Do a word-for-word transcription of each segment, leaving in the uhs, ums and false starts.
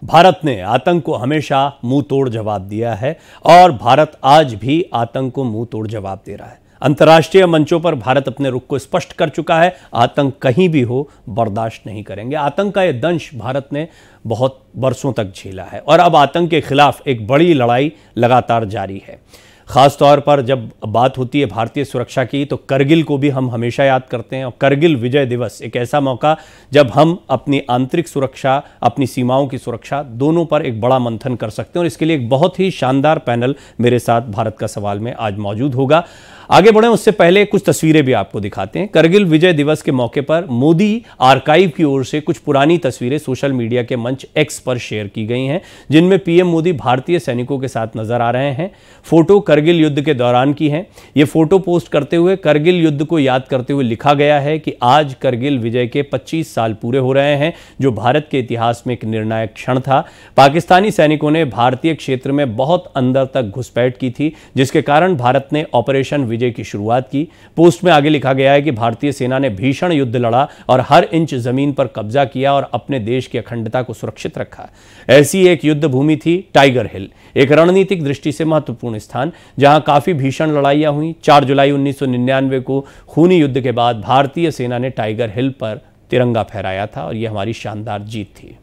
भारत ने आतंक को हमेशा मुंह तोड़ जवाब दिया है और भारत आज भी आतंक को मुंह तोड़ जवाब दे रहा है। अंतर्राष्ट्रीय मंचों पर भारत अपने रुख को स्पष्ट कर चुका है। आतंक कहीं भी हो बर्दाश्त नहीं करेंगे। आतंक का यह दंश भारत ने बहुत बरसों तक झेला है और अब आतंक के खिलाफ एक बड़ी लड़ाई लगातार जारी है। खास तौर पर जब बात होती है भारतीय सुरक्षा की तो करगिल को भी हम हमेशा याद करते हैं और करगिल विजय दिवस एक ऐसा मौका जब हम अपनी आंतरिक सुरक्षा, अपनी सीमाओं की सुरक्षा दोनों पर एक बड़ा मंथन कर सकते हैं। और इसके लिए एक बहुत ही शानदार पैनल मेरे साथ भारत का सवाल में आज मौजूद होगा। आगे बढ़ें उससे पहले कुछ तस्वीरें भी आपको दिखाते हैं। करगिल विजय दिवस के मौके पर मोदी आर्काइव की ओर से कुछ पुरानी तस्वीरें सोशल मीडिया के मंच एक्स पर शेयर की गई हैं, जिनमें पीएम मोदी भारतीय सैनिकों के साथ नजर आ रहे हैं। फोटो करगिल युद्ध के दौरान की हैं। ये फोटो पोस्ट करते हुए करगिल युद्ध को याद करते हुए लिखा गया है कि आज करगिल विजय के पच्चीस साल पूरे हो रहे हैं, जो भारत के इतिहास में एक निर्णायक क्षण था। पाकिस्तानी सैनिकों ने भारतीय क्षेत्र में बहुत अंदर तक घुसपैठ की थी, जिसके कारण भारत ने ऑपरेशन विजय की शुरुआत की। पोस्ट में आगे लिखा गया है कि भारतीय सेना ने भीषण युद्ध लड़ा और हर इंच जमीन पर कब्जा किया और अपने देश की अखंडता को सुरक्षित रखा। ऐसी एक युद्ध भूमि थी टाइगर हिल, एक रणनीतिक दृष्टि से महत्वपूर्ण स्थान जहां काफी भीषण लड़ाइयां हुई। चार जुलाई उन्नीस सौ निन्यानवे को खूनी युद्ध के बाद भारतीय सेना ने टाइगर हिल पर तिरंगा फहराया था और यह हमारी शानदार जीत थी।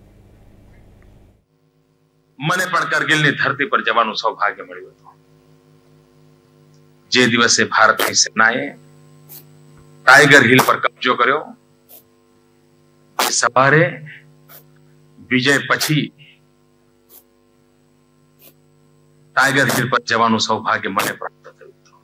मने पण करगिल ने धरती पर जवानों सौभाग्य મળ્યું હતું। જે દિવસે ભારતની સેનાએ टाइगर हिल पर कब्જો કર્યો, સવારે વિજય પછી टाइगर हिल पर જવાનું સૌભાગ્ય મને પ્રાપ્ત થયું હતું।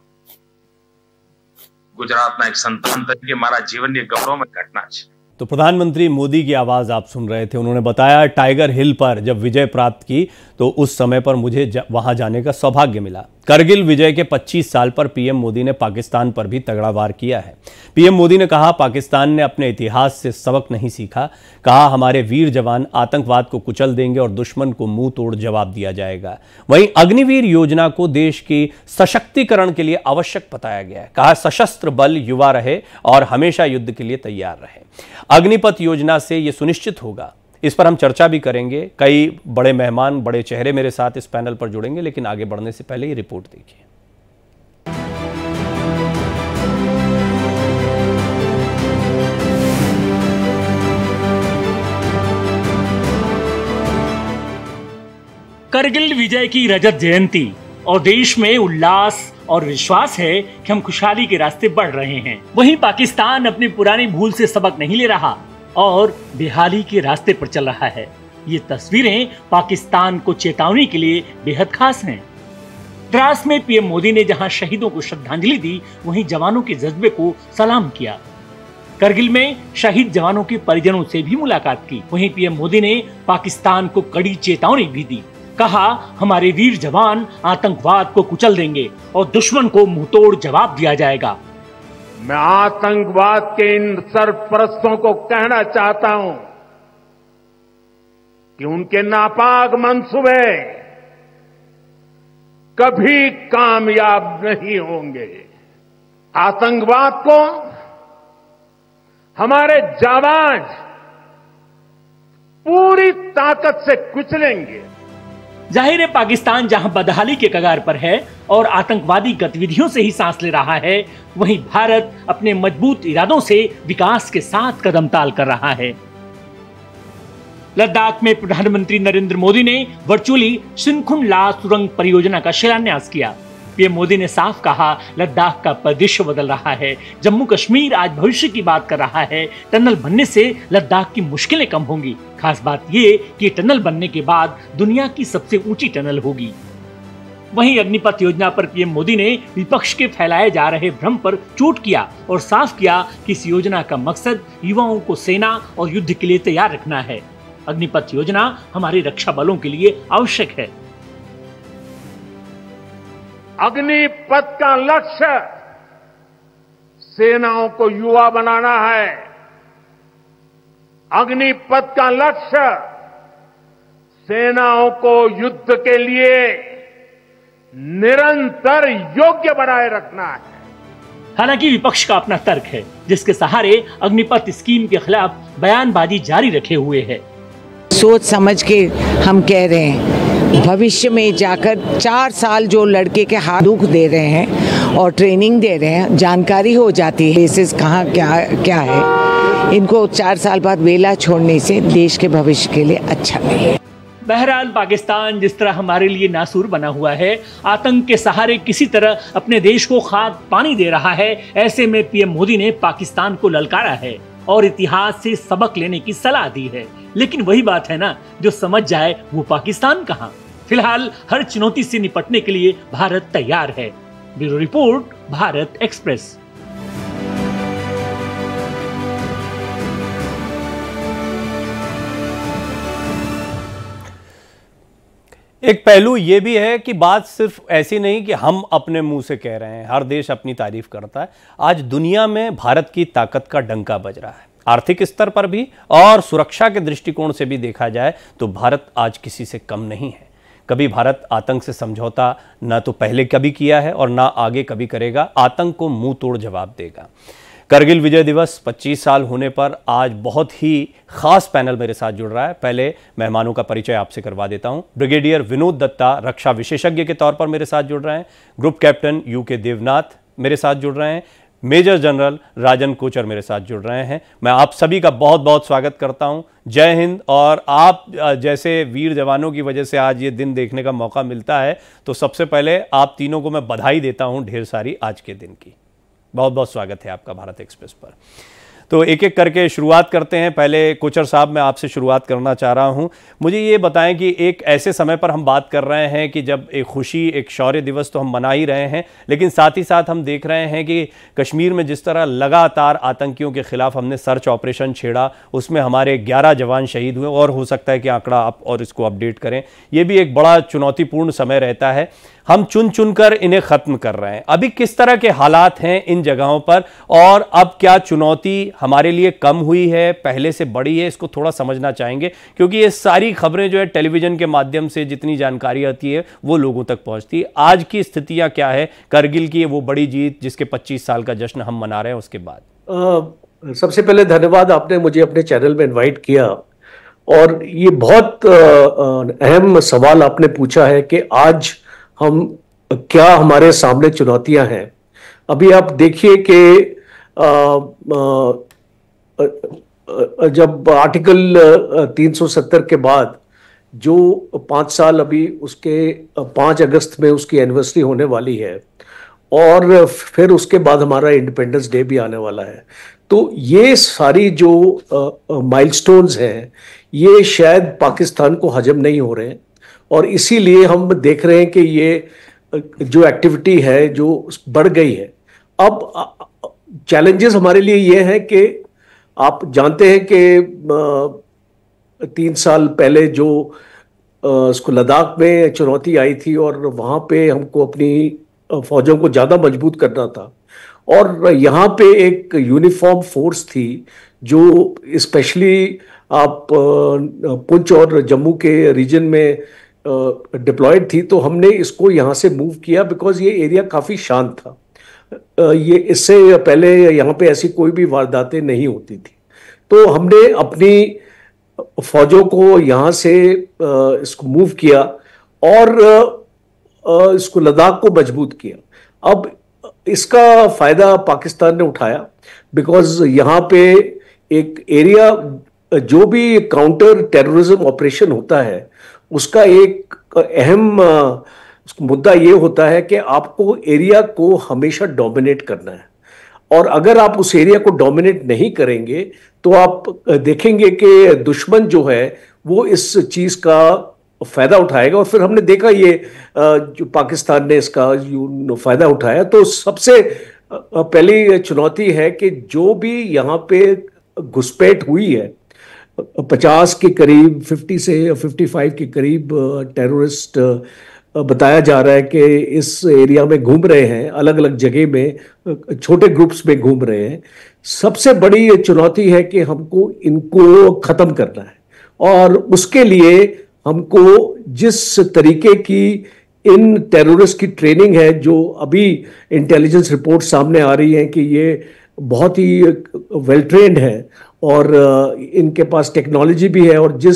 ગુજરાતના એક સંતાન તરીકે મારા જીવનની ગૌરવમય ઘટના છે। तो प्रधानमंत्री मोदी की आवाज आप सुन रहे थे। उन्होंने बताया टाइगर हिल पर जब विजय प्राप्त की तो उस समय पर मुझे जा, वहां जाने का सौभाग्य मिला। करगिल विजय के पच्चीस साल पर पीएम मोदी ने पाकिस्तान पर भी तगड़ा वार किया है। पीएम मोदी ने कहा पाकिस्तान ने अपने इतिहास से सबक नहीं सीखा। कहा हमारे वीर जवान आतंकवाद को कुचल देंगे और दुश्मन को मुंह तोड़ जवाब दिया जाएगा। वहीं अग्निवीर योजना को देश की सशक्तिकरण के लिए आवश्यक बताया गया है। कहा सशस्त्र बल युवा रहे और हमेशा युद्ध के लिए तैयार रहे। अग्निपथ योजना से यह सुनिश्चित होगा। इस पर हम चर्चा भी करेंगे। कई बड़े मेहमान, बड़े चेहरे मेरे साथ इस पैनल पर जुड़ेंगे, लेकिन आगे बढ़ने से पहले ये रिपोर्ट देखिए। करगिल विजय की रजत जयंती और देश में उल्लास और विश्वास है कि हम खुशहाली के रास्ते बढ़ रहे हैं। वहीं पाकिस्तान अपनी पुरानी भूल से सबक नहीं ले रहा और बेहाली के रास्ते पर चल रहा है। ये तस्वीरें पाकिस्तान को चेतावनी के लिए बेहद खास हैं। द्रास में पीएम मोदी ने जहां शहीदों को श्रद्धांजलि दी, वहीं जवानों के जज्बे को सलाम किया। करगिल में शहीद जवानों के परिजनों से भी मुलाकात की। वहीं पीएम मोदी ने पाकिस्तान को कड़ी चेतावनी भी दी। कहा हमारे वीर जवान आतंकवाद को कुचल देंगे और दुश्मन को मुंहतोड़ जवाब दिया जाएगा। मैं आतंकवाद के इन सरपरस्तों को कहना चाहता हूं कि उनके नापाक मंसूबे कभी कामयाब नहीं होंगे। आतंकवाद को हमारे जाबाज पूरी ताकत से कुचलेंगे। जाहिर है पाकिस्तान जहां बदहाली के कगार पर है और आतंकवादी गतिविधियों से ही सांस ले रहा है, वहीं भारत अपने मजबूत इरादों से विकास के साथ कदम ताल कर रहा है। लद्दाख में प्रधानमंत्री नरेंद्र मोदी ने वर्चुअली सिनखुन ला सुरंग परियोजना का शिलान्यास किया। पीएम मोदी ने साफ कहा लद्दाख का परिदृश्य बदल रहा है। जम्मू कश्मीर आज भविष्य की बात कर रहा है। टनल बनने से लद्दाख की मुश्किलें कम होंगी। खास बात यह कि टनल बनने के बाद दुनिया की सबसे ऊंची टनल होगी। वहीं अग्निपथ योजना पर पीएम मोदी ने विपक्ष के फैलाए जा रहे भ्रम पर चोट किया और साफ किया कि इस योजना का मकसद युवाओं को सेना और युद्ध के लिए तैयार रखना है। अग्निपथ योजना हमारे रक्षा बलों के लिए आवश्यक है। अग्निपथ का लक्ष्य सेनाओं को युवा बनाना है। अग्निपथ का लक्ष्य सेनाओं को युद्ध के लिए निरंतर योग्य बनाए रखना है। हालांकि विपक्ष का अपना तर्क है, जिसके सहारे अग्निपथ स्कीम के खिलाफ बयानबाजी जारी रखे हुए है। सोच समझ के हम कह रहे हैं, भविष्य में जाकर चार साल जो लड़के के हाथ दुख दे रहे हैं और ट्रेनिंग दे रहे हैं, जानकारी हो जाती है बेसिस कहाँ क्या क्या है, इनको चार साल बाद वेला छोड़ने से देश के भविष्य के लिए अच्छा नहीं है। बहरहाल पाकिस्तान जिस तरह हमारे लिए नासूर बना हुआ है, आतंक के सहारे किसी तरह अपने देश को खाद पानी दे रहा है, ऐसे में पीएम मोदी ने पाकिस्तान को ललकारा है और इतिहास से सबक लेने की सलाह दी है। लेकिन वही बात है ना, जो समझ जाए वो पाकिस्तान कहाँ। फिलहाल हर चुनौती से निपटने के लिए भारत तैयार है। Bureau report, Bharat express. एक पहलू ये भी है कि बात सिर्फ ऐसी नहीं कि हम अपने मुंह से कह रहे हैं, हर देश अपनी तारीफ करता है। आज दुनिया में भारत की ताकत का डंका बज रहा है, आर्थिक स्तर पर भी और सुरक्षा के दृष्टिकोण से भी देखा जाए तो भारत आज किसी से कम नहीं है। कभी भारत आतंक से समझौता ना तो पहले कभी किया है और ना आगे कभी करेगा। आतंक को मुंह तोड़ जवाब देगा। करगिल विजय दिवस पच्चीस साल होने पर आज बहुत ही खास पैनल मेरे साथ जुड़ रहा है। पहले मेहमानों का परिचय आपसे करवा देता हूं। ब्रिगेडियर विनोद दत्ता रक्षा विशेषज्ञ के तौर पर मेरे साथ जुड़ रहे हैं। ग्रुप कैप्टन यू के देवनाथ मेरे साथ जुड़ रहे हैं। मेजर जनरल राजन कोचर मेरे साथ जुड़ रहे हैं। मैं आप सभी का बहुत बहुत स्वागत करता हूं। जय हिंद। और आप जैसे वीर जवानों की वजह से आज ये दिन देखने का मौका मिलता है, तो सबसे पहले आप तीनों को मैं बधाई देता हूं ढेर सारी आज के दिन की। बहुत बहुत स्वागत है आपका भारत एक्सप्रेस पर। तो एक एक करके शुरुआत करते हैं। पहले कोचर साहब, मैं आपसे शुरुआत करना चाह रहा हूं। मुझे ये बताएं कि एक ऐसे समय पर हम बात कर रहे हैं कि जब एक खुशी, एक शौर्य दिवस तो हम मना ही रहे हैं, लेकिन साथ ही साथ हम देख रहे हैं कि कश्मीर में जिस तरह लगातार आतंकियों के खिलाफ हमने सर्च ऑपरेशन छेड़ा, उसमें हमारे ग्यारह जवान शहीद हुए और हो सकता है कि आंकड़ा आप और इसको अपडेट करें। ये भी एक बड़ा चुनौतीपूर्ण समय रहता है। हम चुन चुनकर इन्हें खत्म कर रहे हैं। अभी किस तरह के हालात हैं इन जगहों पर, और अब क्या चुनौती हमारे लिए कम हुई है, पहले से बड़ी है, इसको थोड़ा समझना चाहेंगे, क्योंकि ये सारी खबरें जो है टेलीविजन के माध्यम से जितनी जानकारी आती है वो लोगों तक पहुंचती है। आज की स्थितियां क्या है करगिल की, वो बड़ी जीत जिसके पच्चीस साल का जश्न हम मना रहे हैं उसके बाद? आ, सबसे पहले धन्यवाद, आपने मुझे अपने चैनल में इन्वाइट किया और ये बहुत अहम सवाल आपने पूछा है कि आज हम क्या हमारे सामने चुनौतियां हैं। अभी आप देखिए कि जब आर्टिकल तीन सौ सत्तर के बाद जो पाँच साल अभी उसके पाँच अगस्त में उसकी एनिवर्सरी होने वाली है और फिर उसके बाद हमारा इंडिपेंडेंस डे भी आने वाला है, तो ये सारी जो माइलस्टोन्स हैं ये शायद पाकिस्तान को हजम नहीं हो रहे हैं और इसीलिए हम देख रहे हैं कि ये जो एक्टिविटी है जो बढ़ गई है। अब चैलेंजेस हमारे लिए ये हैं कि आप जानते हैं कि तीन साल पहले जो उसको लद्दाख में चुनौती आई थी और वहाँ पे हमको अपनी फौजों को ज़्यादा मजबूत करना था और यहाँ पे एक यूनिफॉर्म फोर्स थी जो स्पेशली आप पुंछ और जम्मू के रीजन में डिप्लॉयड थी, तो हमने इसको यहाँ से मूव किया बिकॉज ये एरिया काफ़ी शांत था। ये इससे पहले यहाँ पे ऐसी कोई भी वारदातें नहीं होती थी, तो हमने अपनी फौजों को यहाँ से इसको मूव किया और इसको लद्दाख को मजबूत किया। अब इसका फ़ायदा पाकिस्तान ने उठाया बिकॉज यहाँ पे एक एरिया जो भी काउंटर टेररिज्म ऑपरेशन होता है उसका एक अहम मुद्दा ये होता है कि आपको एरिया को हमेशा डोमिनेट करना है और अगर आप उस एरिया को डोमिनेट नहीं करेंगे तो आप देखेंगे कि दुश्मन जो है वो इस चीज़ का फ़ायदा उठाएगा और फिर हमने देखा ये जो पाकिस्तान ने इसका फ़ायदा उठाया। तो सबसे पहली चुनौती है कि जो भी यहाँ पे घुसपैठ हुई है, पचास के करीब फिफ्टी से पचपन के करीब टेररिस्ट बताया जा रहा है कि इस एरिया में घूम रहे हैं, अलग अलग जगह में छोटे ग्रुप्स में घूम रहे हैं। सबसे बड़ी चुनौती है कि हमको इनको ख़त्म करना है और उसके लिए हमको जिस तरीके की इन टेररिस्ट की ट्रेनिंग है, जो अभी इंटेलिजेंस रिपोर्ट सामने आ रही है कि ये बहुत ही वेल ट्रेंड है और इनके पास टेक्नोलॉजी भी है और जिस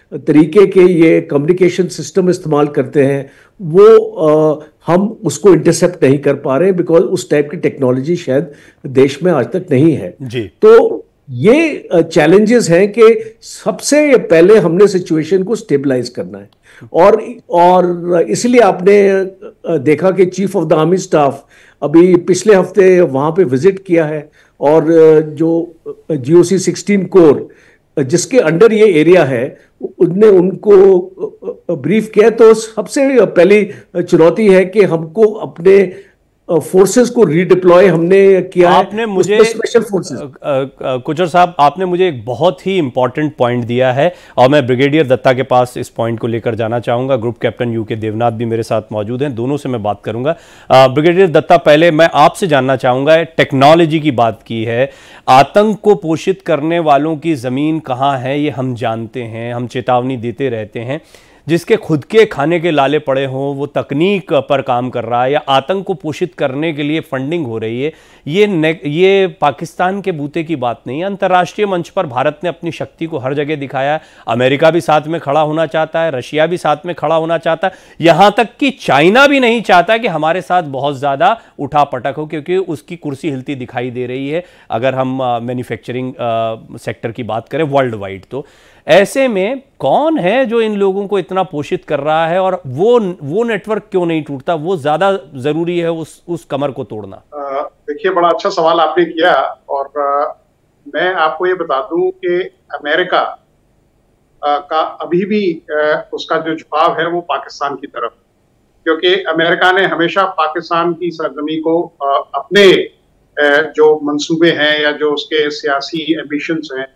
तरीके के ये कम्युनिकेशन सिस्टम इस्तेमाल करते हैं वो आ, हम उसको इंटरसेप्ट नहीं कर पा रहे हैं, बिकॉज उस टाइप की टेक्नोलॉजी शायद देश में आज तक नहीं है जी। तो ये चैलेंजेस हैं कि सबसे पहले हमने सिचुएशन को स्टेबलाइज करना है, और और इसलिए आपने देखा कि chief of the army staff अभी पिछले हफ्ते वहाँ पे विजिट किया है, और जो जीओसी सिक्सटीन कोर जिसके अंडर ये एरिया है उनने उनको ब्रीफ किया। तो सबसे पहली चुनौती है कि हमको अपने फोर्सेस को रीडिप्लॉय हमने किया आपने है, मुझे स्पेशल फोर्सेस। कुचर साहब, आपने मुझे एक बहुत ही इंपॉर्टेंट पॉइंट दिया है और मैं ब्रिगेडियर दत्ता के पास इस पॉइंट को लेकर जाना चाहूंगा। ग्रुप कैप्टन यूके देवनाथ भी मेरे साथ मौजूद हैं, दोनों से मैं बात करूंगा। ब्रिगेडियर दत्ता, पहले मैं आपसे जानना चाहूंगा, टेक्नोलॉजी की बात की है, आतंक को पोषित करने वालों की जमीन कहाँ है ये हम जानते हैं, हम चेतावनी देते रहते हैं। जिसके खुद के खाने के लाले पड़े हों वो तकनीक पर काम कर रहा है या आतंक को पोषित करने के लिए फंडिंग हो रही है, ये ये पाकिस्तान के बूते की बात नहीं है। अंतर्राष्ट्रीय मंच पर भारत ने अपनी शक्ति को हर जगह दिखाया है। अमेरिका भी साथ में खड़ा होना चाहता है, रशिया भी साथ में खड़ा होना चाहता है, यहां तक कि चाइना भी नहीं चाहता कि हमारे साथ बहुत ज्यादा उठा पटक हो, क्योंकि उसकी कुर्सी हिलती दिखाई दे रही है अगर हम मैन्युफैक्चरिंग सेक्टर की बात करें वर्ल्ड वाइड। तो ऐसे में कौन है जो इन लोगों को इतना पोषित कर रहा है, और वो वो नेटवर्क क्यों नहीं टूटता? वो ज्यादा जरूरी है उस उस कमर को तोड़ना। देखिए, बड़ा अच्छा सवाल आपने किया, और आ, मैं आपको ये बता दूं कि अमेरिका आ, का अभी भी आ, उसका जो झुकाव है वो पाकिस्तान की तरफ, क्योंकि अमेरिका ने हमेशा पाकिस्तान की सरजमी को आ, अपने आ, जो मंसूबे हैं या जो उसके सियासी एम्बिशंस हैं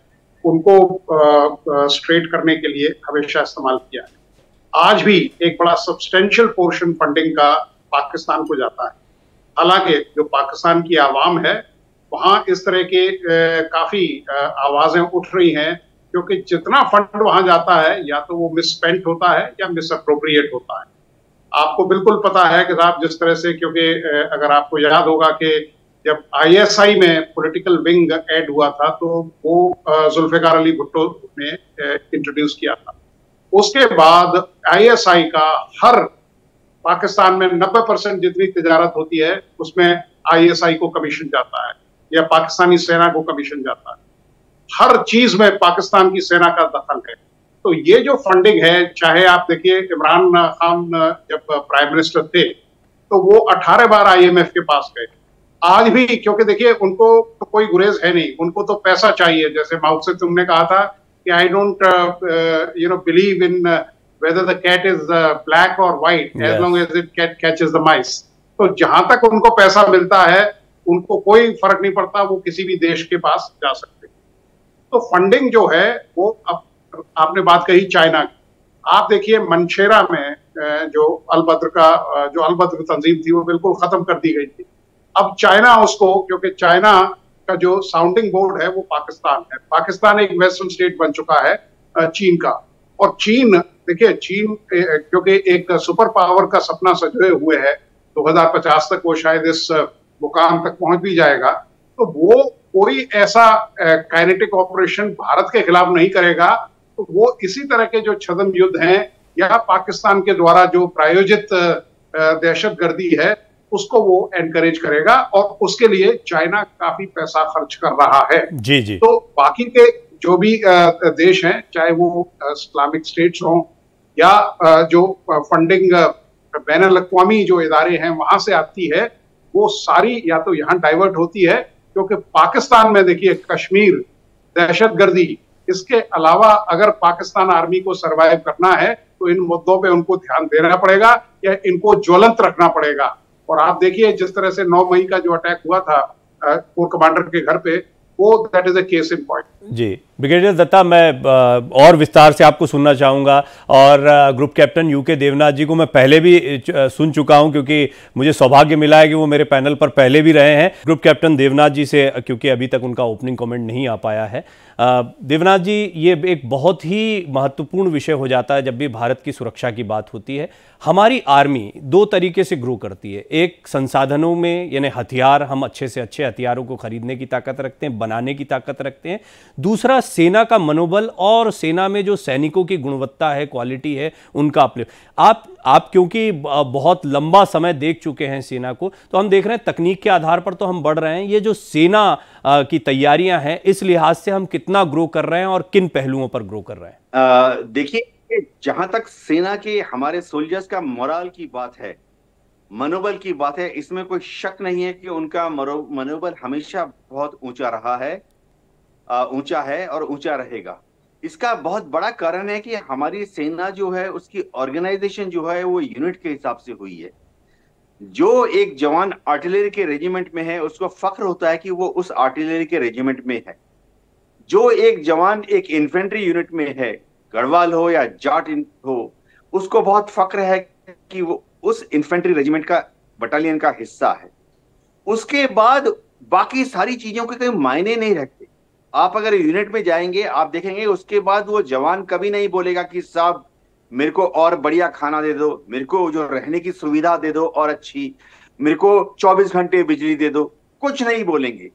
उनको स्ट्रेट करने के लिए हमेशा इस्तेमाल किया है। आज भी एक बड़ा सब्सटेंशियल पोर्शन फंडिंग का पाकिस्तान को जाता है। हालांकि जो पाकिस्तान की आवाम है वहां इस तरह के आ, काफी आ, आवाजें उठ रही हैं, क्योंकि जितना फंड वहां जाता है या तो वो मिसस्पेंट होता है या मिसअप्रोप्रिएट होता है। आपको बिल्कुल पता है कि साहब जिस तरह से, क्योंकि अगर आपको याद होगा कि जब आईएसआई में पॉलिटिकल विंग ऐड हुआ था तो वो जुल्फिकार अली भुट्टो ने इंट्रोड्यूस किया था। उसके बाद आईएसआई का हर पाकिस्तान में नब्बे परसेंट जितनी तिजारत होती है उसमें आईएसआई को कमीशन जाता है या पाकिस्तानी सेना को कमीशन जाता है। हर चीज में पाकिस्तान की सेना का दखल है। तो ये जो फंडिंग है, चाहे आप देखिए इमरान खान जब प्राइम मिनिस्टर थे तो वो अठारह बार आईएमएफ के पास गए। आज भी, क्योंकि देखिए उनको तो कोई गुरेज है नहीं, उनको तो पैसा चाहिए। जैसे माओ से तुमने कहा था कि I don't you know believe in whether the cat is black और white as long as it catches the mice. तो जहां तक उनको पैसा मिलता है उनको कोई फर्क नहीं पड़ता, वो किसी भी देश के पास जा सकते। तो फंडिंग जो है वो, अब आपने बात कही चाइना की, आप देखिए मनशेरा में जो अलबद्र का जो अलबद्र तंजीम थी वो बिल्कुल खत्म कर दी गई थी। अब चाइना उसको, क्योंकि चाइना का जो साउंडिंग बोर्ड है वो पाकिस्तान है। पाकिस्तान एक वेस्टर्न स्टेट बन चुका है चीन का, और चीन देखिए चीन क्योंकि एक सुपर पावर का सपना सजोए हुए है, दो हज़ार पचास तक वो शायद इस मुकाम तक पहुंच भी जाएगा। तो वो कोई ऐसा काइनेटिक ऑपरेशन भारत के खिलाफ नहीं करेगा, तो वो इसी तरह के जो छद्म युद्ध हैं या पाकिस्तान के द्वारा जो प्रायोजित दहशतगर्दी है उसको वो एनकरेज करेगा, और उसके लिए चाइना काफी पैसा खर्च कर रहा है। जी जी। तो बाकी के जो भी देश हैं, चाहे वो इस्लामिक स्टेट्स हों या जो फंडिंग बैनुल अक़वामी जो इदारे हैं वहां से आती है, वो सारी या तो यहाँ डाइवर्ट होती है, क्योंकि पाकिस्तान में देखिए कश्मीर, दहशतगर्दी, इसके अलावा अगर पाकिस्तान आर्मी को सर्वाइव करना है तो इन मुद्दों पे उनको ध्यान देना पड़ेगा या इनको ज्वलंत रखना पड़ेगा। और आप देखिए जिस तरह से नौ मई का जो अटैक हुआ था कोर कमांडर के घर पे, वो that is a case in point. जी ब्रिगेडियर दत्ता, मैं और विस्तार से आपको सुनना चाहूँगा, और group captain U K Devnath ji को मैं पहले भी सुन चुका हूँ क्योंकि मुझे सौभाग्य मिला है कि वो मेरे पैनल पर पहले भी रहे हैं। ग्रुप कैप्टन देवनाथ जी से, क्योंकि अभी तक उनका ओपनिंग कमेंट नहीं आ पाया है। देवनाथ जी, ये एक बहुत ही महत्वपूर्ण विषय हो जाता है जब भी भारत की सुरक्षा की बात होती है। हमारी आर्मी दो तरीके से ग्रो करती है, एक संसाधनों में, यानी हथियार, हम अच्छे से अच्छे हथियारों को खरीदने की ताकत रखते हैं, बनाने की ताकत रखते हैं। दूसरा सेना का मनोबल और सेना में जो सैनिकों की गुणवत्ता है, क्वालिटी है, उनका अपने आप आप क्योंकि बहुत लंबा समय देख चुके हैं सेना को, तो हम देख रहे हैं तकनीक के आधार पर तो हम बढ़ रहे हैं। ये जो सेना की तैयारियां हैं, इस लिहाज से हम कितना ग्रो कर रहे हैं और किन पहलुओं पर ग्रो कर रहे हैं? देखिए, जहां तक सेना के हमारे सोल्जर्स का मोरल की बात है, मनोबल की बात है, इसमें कोई शक नहीं है कि उनका मनोबल हमेशा बहुत ऊंचा रहा है, ऊंचा है और ऊंचा रहेगा। इसका बहुत बड़ा कारण है कि हमारी सेना जो है उसकी ऑर्गेनाइजेशन जो है वो यूनिट के हिसाब से हुई है। जो एक जवान आर्टिलरी के रेजिमेंट में है उसको फख्र होता है कि वो उस आर्टिलरी के रेजिमेंट में है। जो एक जवान एक इन्फेंट्री यूनिट में है, गढ़वाल हो या जाट हो, उसको बहुत फख्र है कि वो उस इन्फेंट्री रेजिमेंट का बटालियन का हिस्सा है। उसके बाद बाकी सारी चीजों के कोई मायने नहीं रखते। आप अगर यूनिट में जाएंगे आप देखेंगे उसके बाद वो जवान कभी नहीं बोलेगा कि साहब मेरे को और बढ़िया खाना दे दो, मेरे को जो रहने की सुविधा दे दो और अच्छी, मेरे को चौबीस घंटे बिजली दे दो, कुछ नहीं बोलेंगे।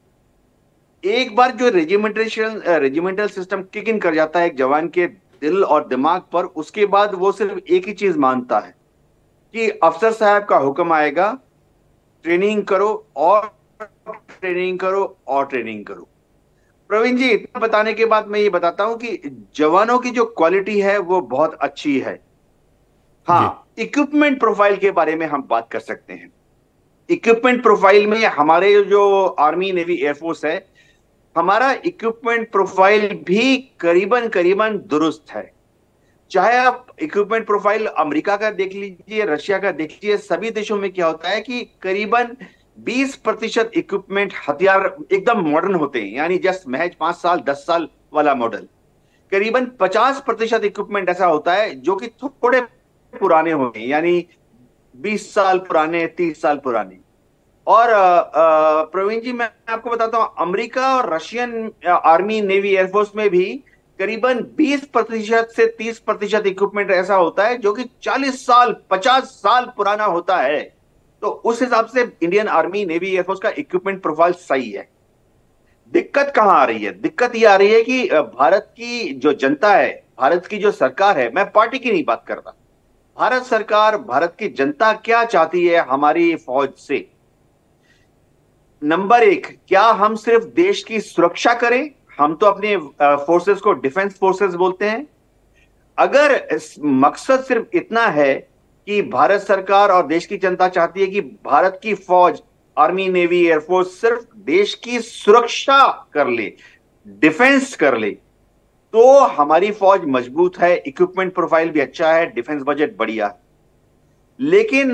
एक बार जो regimentation regimental system kick in कर जाता है एक जवान के दिल और दिमाग पर, उसके बाद वो सिर्फ एक ही चीज मानता है कि अफसर साहब का हुक्म आएगा, ट्रेनिंग करो और ट्रेनिंग करो और ट्रेनिंग करो। प्रवीण जी, इतना बताने के बाद मैं ये बताता हूं कि जवानों की जो क्वालिटी है वो बहुत अच्छी है। हाँ, इक्विपमेंट प्रोफाइल के बारे में हम बात कर सकते हैं। इक्विपमेंट प्रोफाइल में हमारे जो आर्मी, नेवी, एयरफोर्स है, हमारा इक्विपमेंट प्रोफाइल भी करीबन करीबन दुरुस्त है। चाहे आप इक्विपमेंट प्रोफाइल अमेरिका का देख लीजिए, रशिया का देख लीजिए, सभी देशों में क्या होता है कि करीबन बीस प्रतिशत इक्विपमेंट, हथियार एकदम मॉडर्न होते हैं, यानी जस्ट महज पांच साल दस साल वाला मॉडल। करीबन पचास प्रतिशत इक्विपमेंट ऐसा होता है जो कि थोड़े पुराने होते हैं, यानी बीस साल पुराने, तीस साल पुराने। और प्रवीण जी, मैं आपको बताता हूं, अमेरिका और रशियन आर्मी, नेवी, एयरफोर्स में भी करीबन बीस प्रतिशत से तीस प्रतिशत इक्विपमेंट ऐसा होता है जो कि चालीस साल, पचास साल पुराना होता है। तो उस हिसाब से इंडियन आर्मी, नेवी, एयरफोर्स का इक्विपमेंट प्रोफाइल सही है। दिक्कत कहां आ रही है? दिक्कत ये आ रही है कि भारत की जो जनता है, भारत की जो सरकार है, मैं पार्टी की नहीं बात करता, भारत सरकार, भारत की जनता क्या चाहती है हमारी फौज से? नंबर एक, क्या हम सिर्फ देश की सुरक्षा करें? हम तो अपने फोर्सेस को डिफेंस फोर्सेस बोलते हैं। अगर मकसद सिर्फ इतना है कि भारत सरकार और देश की जनता चाहती है कि भारत की फौज, आर्मी, नेवी, एयरफोर्स सिर्फ देश की सुरक्षा कर ले, डिफेंस कर ले, तो हमारी फौज मजबूत है, इक्विपमेंट प्रोफाइल भी अच्छा है, डिफेंस बजट बढ़िया है। लेकिन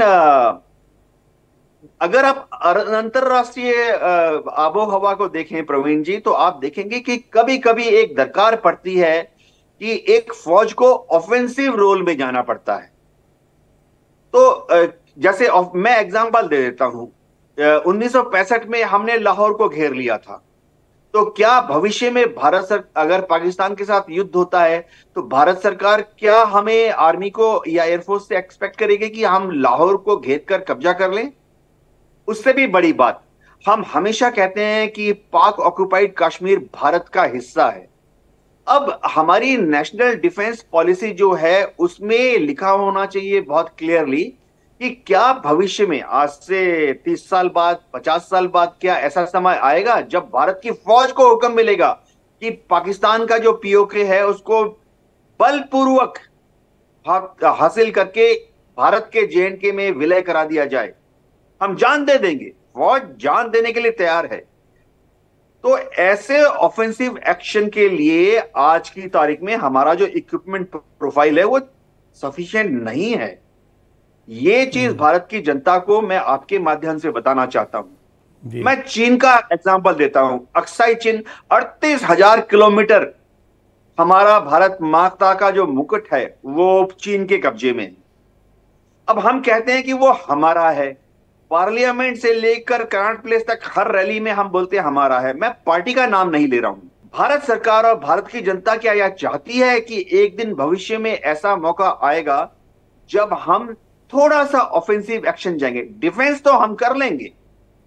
अगर आप अंतरराष्ट्रीय आबो हवा को देखें प्रवीण जी, तो आप देखेंगे कि कभी कभी एक दरकार पड़ती है कि एक फौज को ऑफेंसिव रोल में जाना पड़ता है। तो जैसे मैं एग्जांपल दे देता हूं, उन्नीस सौ पैंसठ में हमने लाहौर को घेर लिया था। तो क्या भविष्य में भारत सरकार, अगर पाकिस्तान के साथ युद्ध होता है, तो भारत सरकार क्या हमें आर्मी को या एयरफोर्स से एक्सपेक्ट करेगी कि हम लाहौर को घेर कर कब्जा कर लें? उससे भी बड़ी बात, हम हमेशा कहते हैं कि पाक ऑक्युपाइड कश्मीर भारत का हिस्सा है। अब हमारी नेशनल डिफेंस पॉलिसी जो है उसमें लिखा होना चाहिए बहुत क्लियरली कि क्या भविष्य में, आज से तीस साल बाद, पचास साल बाद, क्या ऐसा समय आएगा जब भारत की फौज को हुक्म मिलेगा कि पाकिस्तान का जो पीओके है उसको बलपूर्वक हासिल करके भारत के जे एंड के में विलय करा दिया जाए? हम जान दे देंगे, फौज जान देने के लिए तैयार है। तो ऐसे ऑफेंसिव एक्शन के लिए आज की तारीख में हमारा जो इक्विपमेंट प्रोफाइल है वो सफिशिएंट नहीं है। ये चीज भारत की जनता को मैं आपके माध्यम से बताना चाहता हूं। मैं चीन का एग्जांपल देता हूं। अक्साई चीन, अड़तीस हजार किलोमीटर हमारा भारत माता का जो मुकुट है वो चीन के कब्जे में है। अब हम कहते हैं कि वो हमारा है, पार्लियामेंट से लेकर कनाट प्लेस तक हर रैली में हम बोलते हैं हमारा है। मैं पार्टी का नाम नहीं ले रहा हूं। भारत सरकार और भारत की जनता क्या यह चाहती है कि एक दिन भविष्य में ऐसा मौका आएगा जब हम थोड़ा सा ऑफेंसिव एक्शन जाएंगे? डिफेंस तो हम कर लेंगे,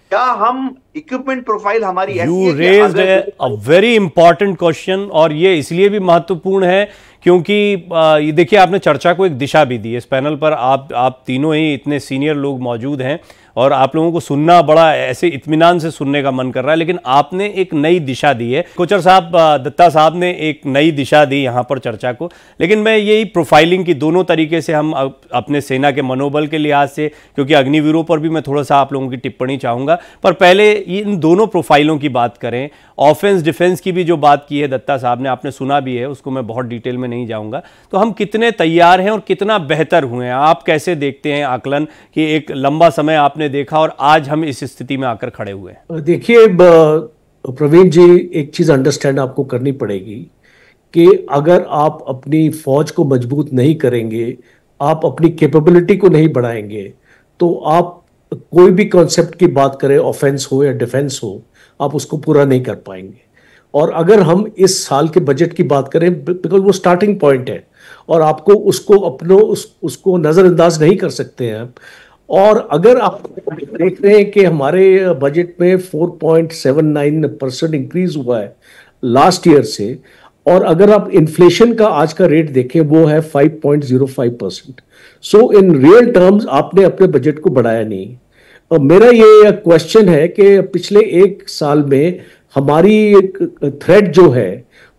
क्या हम इक्विपमेंट प्रोफाइल हमारी you raised a very important question, और ये इसलिए भी महत्वपूर्ण है क्योंकि ये देखिए आपने चर्चा को एक दिशा भी दी। इस पैनल पर आप आप तीनों ही इतने सीनियर लोग मौजूद हैं और आप लोगों को सुनना बड़ा ऐसे इत्मीनान से सुनने का मन कर रहा है, लेकिन आपने एक नई दिशा दी है। कोचर साहब, दत्ता साहब ने एक नई दिशा दी यहाँ पर चर्चा को, लेकिन मैं यही प्रोफाइलिंग की दोनों तरीके से हम अपने सेना के मनोबल के लिहाज से, क्योंकि अग्निवीरों पर भी मैं थोड़ा सा आप लोगों की टिप्पणी चाहूँगा, पर पहले इन दोनों प्रोफाइलों की बात करें। ऑफेंस डिफेंस की भी जो बात की है दत्ता साहब ने, आपने सुना भी है, उसको मैं बहुत डिटेल में नहीं जाऊँगा। तो हम कितने तैयार हैं और कितना बेहतर हुए हैं, आप कैसे देखते हैं आकलन कि एक लंबा समय आपने देखा और आज हम इस स्थिति में आकर खड़े हुए हैं? देखिए प्रवीण जी, एक चीज अंडरस्टैंड आपको करनी पड़ेगी कि अगर आप अपनी फौज को मजबूत नहीं करेंगे, आप अपनी कैपेबिलिटी को नहीं बढ़ाएंगे, तो आप कोई भी कॉन्सेप्ट की बात करें, ऑफेंस हो या डिफेंस हो, आप उसको पूरा नहीं कर पाएंगे। और अगर हम इस साल के बजट की बात करें, बिकॉज वो स्टार्टिंग पॉइंट है और आपको उसको अपनों उस, उसको नज़रअंदाज नहीं कर सकते हैं। और अगर आप देख रहे हैं कि हमारे बजट में चार पॉइंट सात नौ परसेंट इंक्रीज हुआ है लास्ट ईयर से, और अगर आप इन्फ्लेशन का आज का रेट देखें वो है पाँच पॉइंट शून्य पाँच percent. So in real terms आपने अपने बजट को बढ़ाया नहीं। और मेरा ये क्वेश्चन है कि पिछले एक साल में हमारी थ्रेट जो है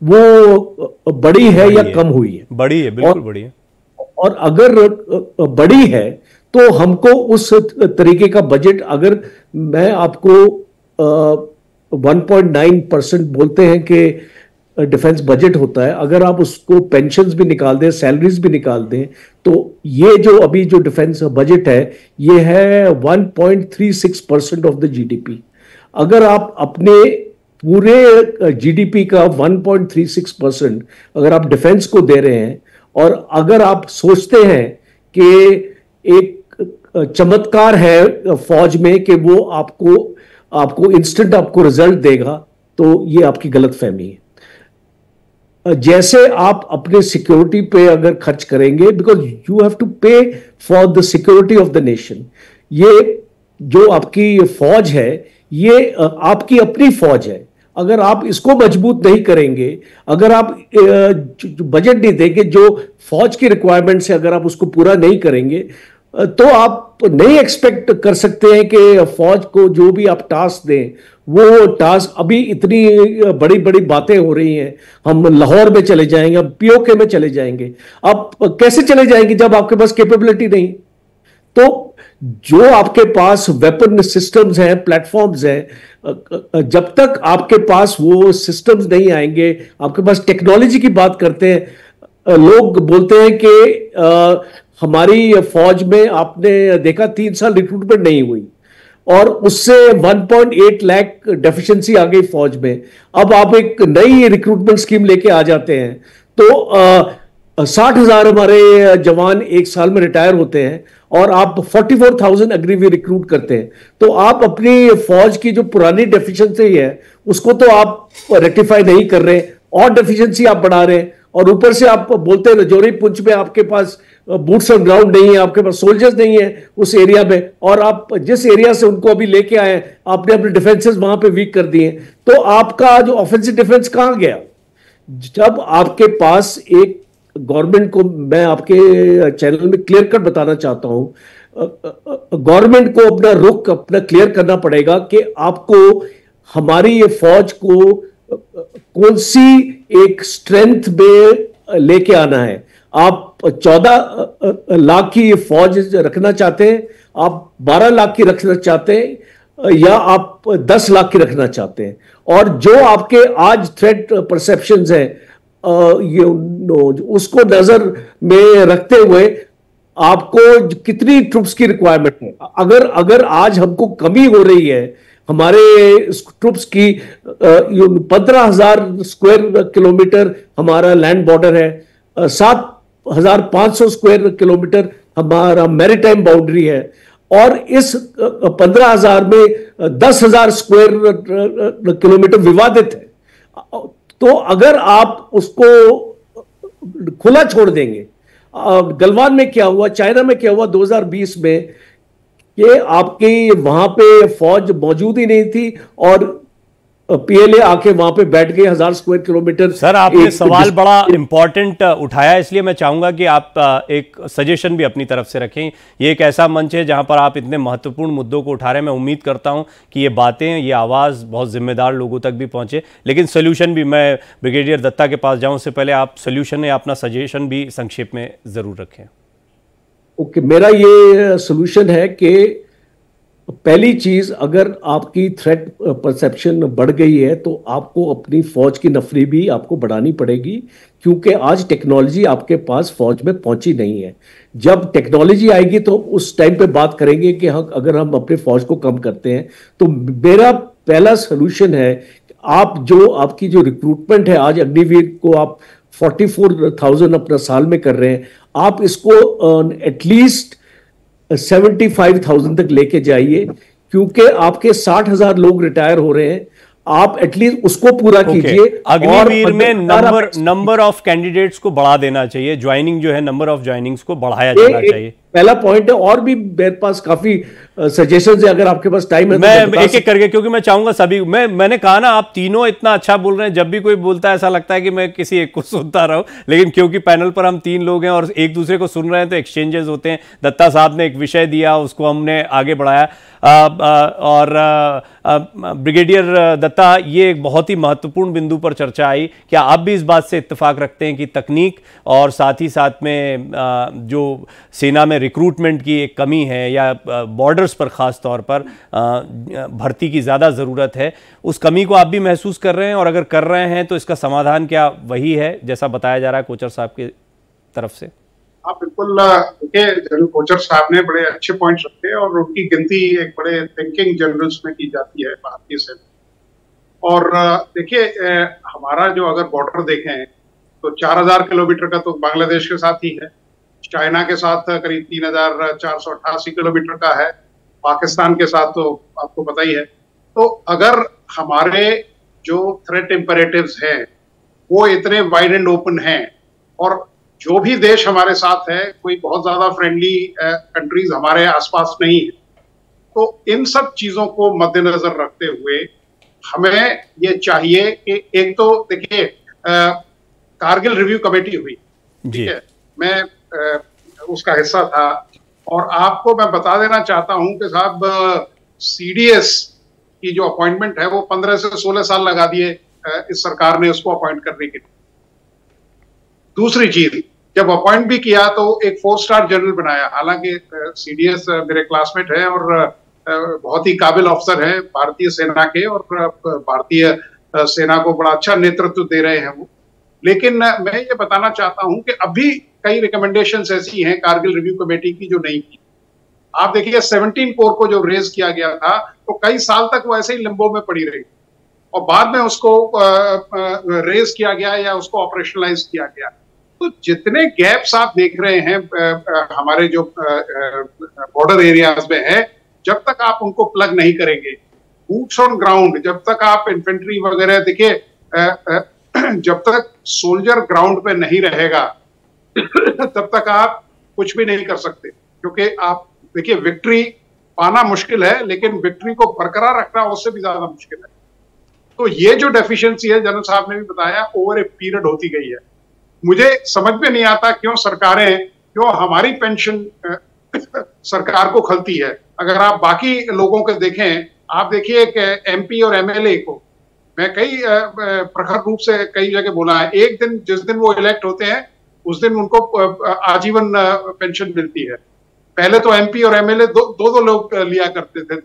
वो बड़ी है या कम हुई है? बड़ी है, बिल्कुल बड़ी है। और अगर बड़ी है तो हमको उस तरीके का बजट, अगर मैं आपको एक पॉइंट नौ परसेंट बोलते हैं कि डिफेंस बजट होता है, अगर आप उसको पेंशन्स भी निकाल दें, सैलरीज भी निकाल दें, तो ये जो अभी जो डिफेंस बजट है ये है एक पॉइंट तीन छह परसेंट ऑफ द जीडीपी। अगर आप अपने पूरे जीडीपी का एक पॉइंट तीन छह परसेंट अगर आप डिफेंस को दे रहे हैं, और अगर आप सोचते हैं कि एक चमत्कार है फौज में कि वो आपको आपको इंस्टेंट आपको रिजल्ट देगा, तो ये आपकी गलतफहमी है। जैसे आप अपने सिक्योरिटी पे अगर खर्च करेंगे, because you have to pay for the security of the nation, ये जो आपकी फौज है ये आपकी अपनी फौज है। अगर आप इसको मजबूत नहीं करेंगे, अगर आप बजट नहीं देंगे जो फौज की रिक्वायरमेंट से, अगर आप उसको पूरा नहीं करेंगे, तो आप नहीं एक्सपेक्ट कर सकते हैं कि फौज को जो भी आप टास्क दें वो टास्क, अभी इतनी बड़ी बड़ी बातें हो रही हैं, हम लाहौर में चले जाएंगे, हम पीओके में चले जाएंगे। आप कैसे चले जाएंगे जब आपके पास कैपेबिलिटी नहीं? तो जो आपके पास वेपन सिस्टम्स हैं, प्लेटफॉर्म्स हैं, जब तक आपके पास वो सिस्टम्स नहीं आएंगे, आपके पास टेक्नोलॉजी की बात करते हैं, लोग बोलते हैं कि हमारी फौज में आपने देखा तीन साल रिक्रूटमेंट नहीं हुई और उससे एक पॉइंट आठ लाख डेफिशिएंसी आ गई फौज में। अब आप एक नई रिक्रूटमेंट स्कीम लेके आ जाते हैं तो साठ हजार हमारे जवान एक साल में रिटायर होते हैं और आप चौवालीस हज़ार अग्निवीर रिक्रूट करते हैं। तो आप अपनी फौज की जो पुरानी डेफिशिएंसी है उसको तो आप रेक्टिफाई नहीं कर रहे, और डेफिशिएंसी आप बढ़ा रहे हैं, और ऊपर से आप बोलते हैं रजौरी पुंछ में आपके पास बूट्स ऑन ग्राउंड नहीं है, आपके पास सोल्जर्स नहीं है उस एरिया में, और आप जिस एरिया से उनको अभी लेके आए आपने अपने डिफेंसेस वहां पे वीक कर दिए। तो आपका जो ऑफेंसिव डिफेंस कहां गया? जब आपके पास एक गवर्नमेंट को, मैं आपके चैनल में क्लियर कट बताना चाहता हूं, गवर्नमेंट को अपना रुख अपना क्लियर करना पड़ेगा कि आपको हमारी ये फौज को कौन सी एक स्ट्रेंथ में लेके आना है। आप चौदह लाख की फौज रखना चाहते हैं, आप बारह लाख की रखना चाहते हैं, या आप दस लाख की रखना चाहते हैं? और जो आपके आज थ्रेट परसेप्शंस हैं ये उसको नजर में रखते हुए आपको कितनी ट्रुप्स की रिक्वायरमेंट है? अगर अगर आज हमको कमी हो रही है हमारे ट्रुप्स की, पंद्रह हजार स्क्वायर किलोमीटर हमारा लैंड बॉर्डर है, सात हजार पांच सौ स्क्वायर किलोमीटर हमारा मैरीटाइम बाउंड्री है, और इस पंद्रह हजार में दस हजार स्क्वायर किलोमीटर विवादित है। तो अगर आप उसको खुला छोड़ देंगे, गलवान में क्या हुआ, चाइना में क्या हुआ दो हज़ार बीस में, कि आपकी वहां पे फौज मौजूद ही नहीं थी और पीएलए आके वहां पे बैठ गए हजार स्क्वायर किलोमीटर। सर आपने सवाल बड़ा इंपॉर्टेंट उठाया, इसलिए मैं चाहूंगा कि आप एक सजेशन भी अपनी तरफ से रखें। ये एक ऐसा मंच है जहां पर आप इतने महत्वपूर्ण मुद्दों को उठा रहे हैं। मैं उम्मीद करता हूं कि ये बातें, ये आवाज़ बहुत जिम्मेदार लोगों तक भी पहुंचे, लेकिन सोल्यूशन भी, मैं ब्रिगेडियर दत्ता के पास जाऊं उससे पहले आप सोल्यूशन या अपना सजेशन भी संक्षेप में ज़रूर रखें। ओके, मेरा ये सोल्यूशन है कि पहली चीज, अगर आपकी थ्रेट परसेप्शन बढ़ गई है तो आपको अपनी फौज की नफरी भी आपको बढ़ानी पड़ेगी, क्योंकि आज टेक्नोलॉजी आपके पास फौज में पहुंची नहीं है। जब टेक्नोलॉजी आएगी तो उस टाइम पे बात करेंगे कि हम अगर हम अपने फौज को कम करते हैं। तो मेरा पहला सोल्यूशन है, आप जो आपकी जो रिक्रूटमेंट है, आज अग्निवीर को आप फोर्टी फोर थाउजेंड अपना साल में कर रहे हैं, आप इसको एटलीस्ट सेवेंटी फाइव थाउजेंड तक लेके जाइए, क्योंकि आपके साठ हजार लोग रिटायर हो रहे हैं। आप एटलीस्ट उसको पूरा okay. कीजिए। अग्निवीर में नंबर नंबर ऑफ कैंडिडेट्स को बढ़ा देना चाहिए, ज्वाइनिंग जो है नंबर ऑफ ज्वाइनिंग्स को बढ़ाया जाना चाहिए, पहला पॉइंट है। और भी मेरे पास काफी सजेशंस है, अगर आपके पास टाइम है मैं तो एक एक करके, क्योंकि मैं चाहूंगा सभी, मैं मैंने कहा ना आप तीनों इतना अच्छा बोल रहे हैं, जब भी कोई बोलता है ऐसा लगता है कि मैं किसी एक को सुनता रहा हूं, लेकिन क्योंकि पैनल पर हम तीन लोग हैं और एक दूसरे को सुन रहे हैं तो एक्सचेंजेस होते हैं। दत्ता साहब ने एक विषय दिया, उसको हमने आगे बढ़ाया। आ, आ, और ब्रिगेडियर दत्ता, ये एक बहुत ही महत्वपूर्ण बिंदु पर चर्चा आई। क्या आप भी इस बात से इत्तेफाक रखते हैं कि तकनीक और साथ ही साथ में आ, जो सेना में रिक्रूटमेंट की एक कमी है या बॉर्डर्स पर ख़ास तौर पर भर्ती की ज़्यादा ज़रूरत है, उस कमी को आप भी महसूस कर रहे हैं? और अगर कर रहे हैं तो इसका समाधान क्या वही है जैसा बताया जा रहा है कोचर साहब की तरफ से? हाँ बिल्कुल, देखिए जनरल कोचर साहब ने बड़े अच्छे पॉइंट्स रखे और उनकी गिनती एक बड़े थिंकिंग जनरल्स में की जाती है भारतीय सेना। और देखिए हमारा जो अगर बॉर्डर देखें तो चार हजार किलोमीटर का तो बांग्लादेश के साथ ही है, चाइना के साथ करीब तीन हजार चार सौ अट्ठासी किलोमीटर का है, पाकिस्तान के साथ तो आपको पता ही है। तो अगर हमारे जो थ्रेट इम्परेटिव्स हैं वो इतने वाइड एंड ओपन हैं और जो भी देश हमारे साथ है कोई बहुत ज्यादा फ्रेंडली कंट्रीज हमारे आसपास नहीं है, तो इन सब चीजों को मद्देनजर रखते हुए हमें ये चाहिए कि एक तो देखिए कारगिल रिव्यू कमेटी हुई, ठीक है, मैं आ, उसका हिस्सा था और आपको मैं बता देना चाहता हूं कि साहब सीडीएस की जो अपॉइंटमेंट है वो पंद्रह से सोलह साल लगा दिए इस सरकार ने उसको अपॉइंट करने के लिए। दूसरी चीज, जब अपॉइंट भी किया तो एक फोर स्टार जनरल बनाया, हालांकि सीडीएस मेरे क्लासमेट है और बहुत ही काबिल अफसर है भारतीय सेना के और भारतीय सेना को बड़ा अच्छा नेतृत्व दे रहे हैं वो। लेकिन मैं ये बताना चाहता हूं कि अभी कई रिकमेंडेशंस ऐसी हैं कारगिल रिव्यू कमेटी की जो नहीं की। आप देखिए सेवनटीन कोर को जो रेज किया गया था तो कई साल तक वो ऐसे ही लिम्बो में पड़ी रही और बाद में उसको रेज किया गया या उसको ऑपरेशनलाइज किया गया। तो जितने गैप्स आप देख रहे हैं हमारे जो बॉर्डर एरियाज में है, जब तक आप उनको प्लग नहीं करेंगे, बूट्स ऑन ग्राउंड, जब तक आप इन्फेंट्री वगैरह देखिए, जब तक सोल्जर ग्राउंड पे नहीं रहेगा तब तक आप कुछ भी नहीं कर सकते। क्योंकि आप देखिए विक्ट्री पाना मुश्किल है लेकिन विक्ट्री को बरकरार रखना उससे भी ज्यादा मुश्किल है। तो ये जो डेफिशिएंसी है, जनरल साहब ने भी बताया, ओवर ए पीरियड होती गई है। मुझे समझ में नहीं आता क्यों सरकारें, क्यों हमारी पेंशन सरकार को खलती है। अगर आप बाकी लोगों को देखें, आप देखिए कि एमपी और एमएलए को मैं कई प्रखर रूप से कई जगह बोला है, एक दिन जिस दिन वो इलेक्ट होते हैं उस दिन उनको आजीवन पेंशन मिलती है। पहले तो एमपी और एमएलए दो दो, दो लोग लिया करते थे,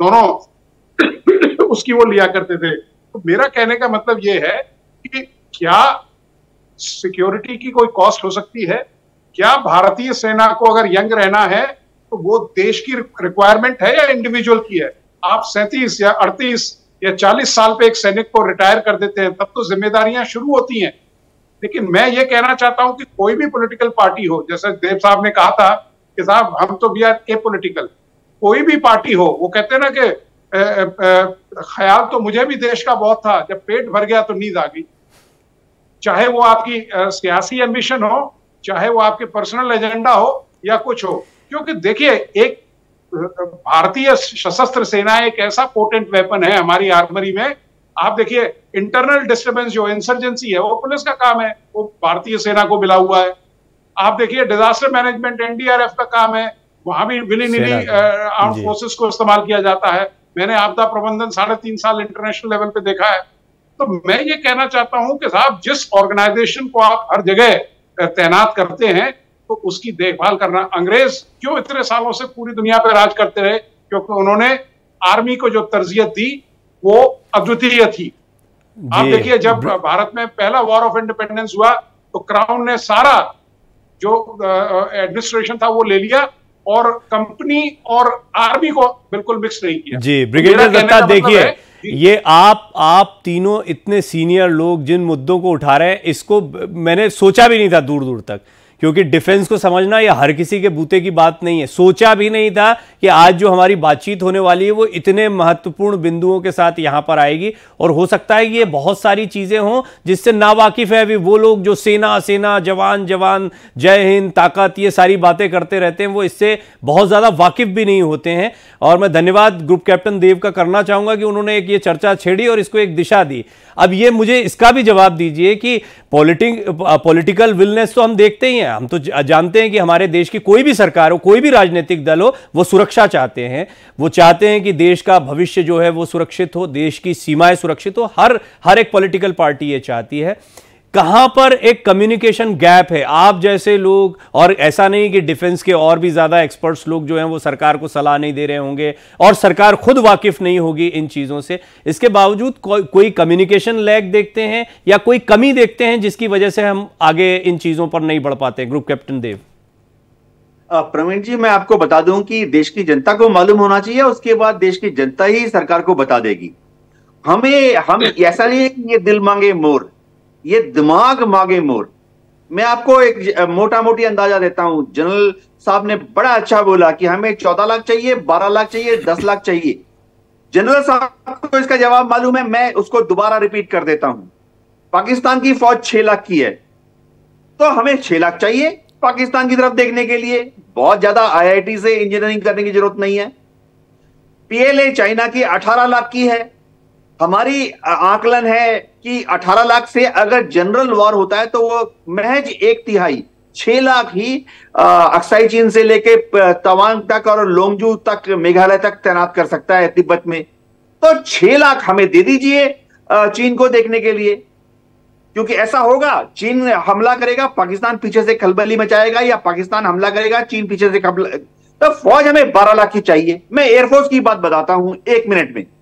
दोनों उसकी वो लिया करते थे। तो मेरा कहने का मतलब ये है कि क्या सिक्योरिटी की कोई कॉस्ट हो सकती है? क्या भारतीय सेना को अगर यंग रहना है तो वो देश की रिक्वायरमेंट है या इंडिविजुअल की है? आप सैंतीस या अड़तीस या चालीस साल पे एक सैनिक को रिटायर कर देते हैं, तब तो जिम्मेदारियां शुरू होती हैं। लेकिन मैं ये कहना चाहता हूं कि कोई भी पॉलिटिकल पार्टी हो, जैसे देव साहब ने कहा था कि साहब हम तो वी आर एपॉलिटिकल, कोई भी पार्टी हो, वो कहते हैं ना कि ख्याल तो मुझे भी देश का बहुत था, जब पेट भर गया तो नींद आ गई। चाहे वो आपकी सियासी एम्बिशन हो, चाहे वो आपके पर्सनल एजेंडा हो या कुछ हो, क्योंकि देखिए एक भारतीय सशस्त्र सेना एक ऐसा पोटेंट वेपन है हमारी आर्मरी में। आप देखिए, इंटरनल डिस्टर्बेंस जो इंसर्जेंसी है वो पुलिस का काम है, वो भारतीय सेना को मिला हुआ है। आप देखिए, डिजास्टर मैनेजमेंट एनडीआरएफ का काम है, वहां भी विली निली आर्म फोर्सेस को इस्तेमाल किया जाता है। मैंने आपदा प्रबंधन साढ़े तीन साल इंटरनेशनल लेवल पे देखा है। तो मैं ये कहना चाहता हूं कि साहब, जिस ऑर्गेनाइजेशन को आप हर जगह तैनात करते हैं तो उसकी देखभाल करना। अंग्रेज क्यों इतने सालों से पूरी दुनिया पर राज करते रहे? क्योंकि उन्होंने आर्मी को जो तरजीहत दी वो अद्वितीय थी। आप देखिए, जब भारत में पहला वॉर ऑफ इंडिपेंडेंस हुआ तो क्राउन ने सारा जो एडमिनिस्ट्रेशन था वो ले लिया और कंपनी और आर्मी को बिल्कुल मिक्स नहीं किया। जी ब्रिगेडियर दत्ता, देखिए ये आप आप तीनों इतने सीनियर लोग जिन मुद्दों को उठा रहे हैं, इसको मैंने सोचा भी नहीं था दूर दूर तक, क्योंकि डिफेंस को समझना ये हर किसी के बूते की बात नहीं है। सोचा भी नहीं था कि आज जो हमारी बातचीत होने वाली है वो इतने महत्वपूर्ण बिंदुओं के साथ यहां पर आएगी। और हो सकता है कि ये बहुत सारी चीजें हों जिससे नावाकिफ है अभी वो लोग जो सेना सेना जवान जवान जय हिंद ताकत ये सारी बातें करते रहते हैं, वो इससे बहुत ज्यादा वाकिफ भी नहीं होते हैं। और मैं धन्यवाद ग्रुप कैप्टन देव का करना चाहूंगा कि उन्होंने एक ये चर्चा छेड़ी और इसको एक दिशा दी। अब ये मुझे इसका भी जवाब दीजिए कि पॉलिटिक पॉलिटिकल विलनेस तो हम देखते ही हैं, हम तो जानते हैं कि हमारे देश की कोई भी सरकार हो, कोई भी राजनीतिक दल हो, वो सुरक्षा चाहते हैं। वो चाहते हैं कि देश का भविष्य जो है वो सुरक्षित हो, देश की सीमाएं सुरक्षित हो। हर हर एक पॉलिटिकल पार्टी ये चाहती है। कहां पर एक कम्युनिकेशन गैप है? आप जैसे लोग, और ऐसा नहीं कि डिफेंस के और भी ज्यादा एक्सपर्ट्स लोग जो हैं वो सरकार को सलाह नहीं दे रहे होंगे और सरकार खुद वाकिफ नहीं होगी इन चीजों से, इसके बावजूद को, कोई कम्युनिकेशन लैग देखते हैं या कोई कमी देखते हैं जिसकी वजह से हम आगे इन चीजों पर नहीं बढ़ पाते? Group captain Dev. प्रवीण जी, मैं आपको बता दूं कि देश की जनता को मालूम होना चाहिए, उसके बाद देश की जनता ही सरकार को बता देगी। हमें हम ऐसा नहीं है कि ये दिल मांगे मोर, ये दिमाग मांगे मोर। मैं आपको एक मोटा मोटी अंदाजा देता हूं। जनरल साहब ने बड़ा अच्छा बोला कि हमें चौदह लाख चाहिए, बारह लाख चाहिए, दस लाख चाहिए। जनरल साहब को इसका जवाब मालूम है, मैं उसको दोबारा रिपीट कर देता हूं। पाकिस्तान की फौज छह लाख की है, तो हमें छह लाख चाहिए पाकिस्तान की तरफ देखने के लिए। बहुत ज्यादा आईआईटी से इंजीनियरिंग करने की जरूरत नहीं है। पीएलए चाइना की अठारह लाख की है। हमारी आकलन है कि अठारह लाख से अगर जनरल वॉर होता है तो वो महज एक तिहाई छह लाख ही अक्साई चीन से लेके तवांग तक और लोंगजू तक मेघालय तक तैनात कर सकता है तिब्बत में। तो छह लाख हमें दे दीजिए चीन को देखने के लिए, क्योंकि ऐसा होगा चीन हमला करेगा, पाकिस्तान पीछे से खलबली मचाएगा, या पाकिस्तान हमला करेगा, चीन पीछे से खलबली। तो फौज हमें बारह लाख की चाहिए। मैं एयरफोर्स की बात बताता हूं एक मिनट में।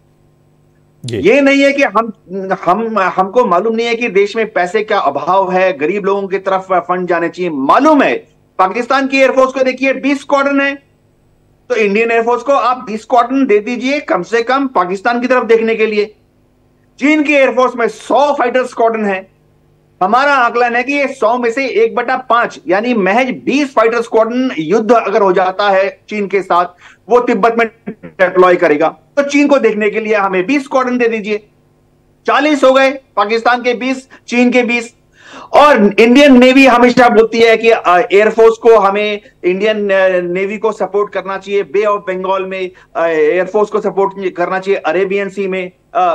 ये नहीं है कि हम हम हमको मालूम नहीं है कि देश में पैसे का अभाव है, गरीब लोगों की तरफ फंड जाने चाहिए। मालूम है। पाकिस्तान की एयरफोर्स को देखिए, बीस स्क्वाड्रन है, तो इंडियन एयरफोर्स को आप बीस स्क्वाड्रन दे दीजिए कम से कम पाकिस्तान की तरफ देखने के लिए। चीन की एयरफोर्स में सौ फाइटर स्क्वाड्रन है। हमारा आकलन है कि ये सौ में से एक बटा पांच यानी महज बीस फाइटर स्क्वाड्रन युद्ध अगर हो जाता है चीन के साथ, वो तिब्बत में डिप्लॉय करेगा। तो चीन को देखने के लिए हमें बीस स्क्वाड्रन दे दीजिए। चालीस हो गए, पाकिस्तान के बीस, चीन के बीस। और इंडियन नेवी हमेशा बोलती है कि एयरफोर्स को हमें इंडियन नेवी को सपोर्ट करना चाहिए, बे ऑफ बंगाल में एयरफोर्स को सपोर्ट करना चाहिए, अरेबियन सी में,